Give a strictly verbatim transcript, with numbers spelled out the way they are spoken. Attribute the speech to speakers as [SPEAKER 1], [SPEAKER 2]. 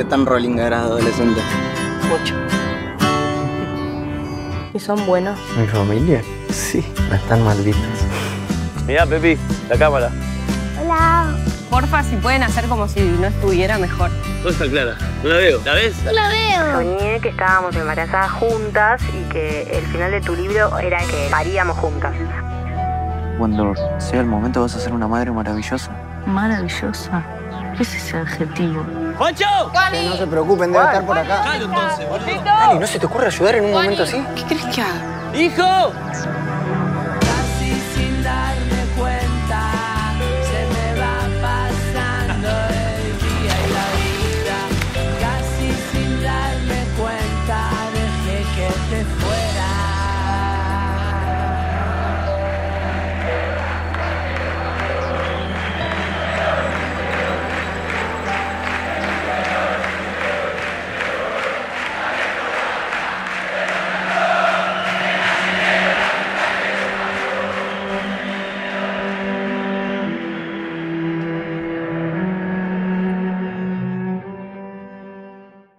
[SPEAKER 1] tan rolling eras adolescente?
[SPEAKER 2] Mucho. ¿Y son buenos?
[SPEAKER 3] ¿Mi familia? Sí, no están malditos.
[SPEAKER 4] Mirá, Pepi, la cámara.
[SPEAKER 5] Hola.
[SPEAKER 2] Porfa, si pueden hacer como si no estuviera mejor.
[SPEAKER 4] ¿Dónde está Clara? No la veo. ¿La ves?
[SPEAKER 5] No la veo.
[SPEAKER 6] Soñé que estábamos embarazadas juntas y que el final de tu libro era que paríamos juntas.
[SPEAKER 1] Cuando sea el momento vas a ser una madre maravillosa.
[SPEAKER 7] Maravillosa. ¿Qué es ese adjetivo?
[SPEAKER 4] ¡Juancho!
[SPEAKER 1] Que no se preocupen, debe estar por acá.
[SPEAKER 4] Dale entonces, boludo.
[SPEAKER 3] Dani, ¿no se te ocurre ayudar en un momento así?
[SPEAKER 7] ¿Qué crees que haga?
[SPEAKER 4] ¡Hijo!